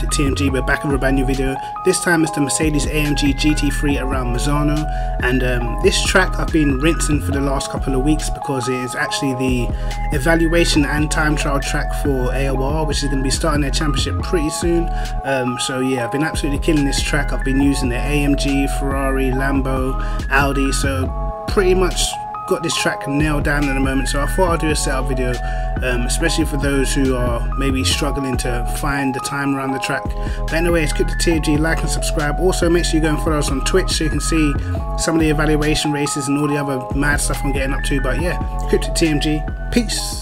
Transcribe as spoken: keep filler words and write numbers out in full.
T M G. We're back with a brand new video. This time it's the Mercedes A M G G T three around Misano, and um, this track I've been rinsing for the last couple of weeks because it is actually the evaluation and time trial track for A O R, which is going to be starting their championship pretty soon. Um, so yeah, I've been absolutely killing this track. I've been using the A M G, Ferrari, Lambo, Audi, so pretty much got this track nailed down at the moment. So I thought I'd do a setup video, um, especially for those who are maybe struggling to find the time around the track. But anyway, it's Crypto T M G. Like and subscribe. Also make sure you go and follow us on Twitch so you can see some of the evaluation races and all the other mad stuff I'm getting up to. But yeah, Crypto T M G, peace.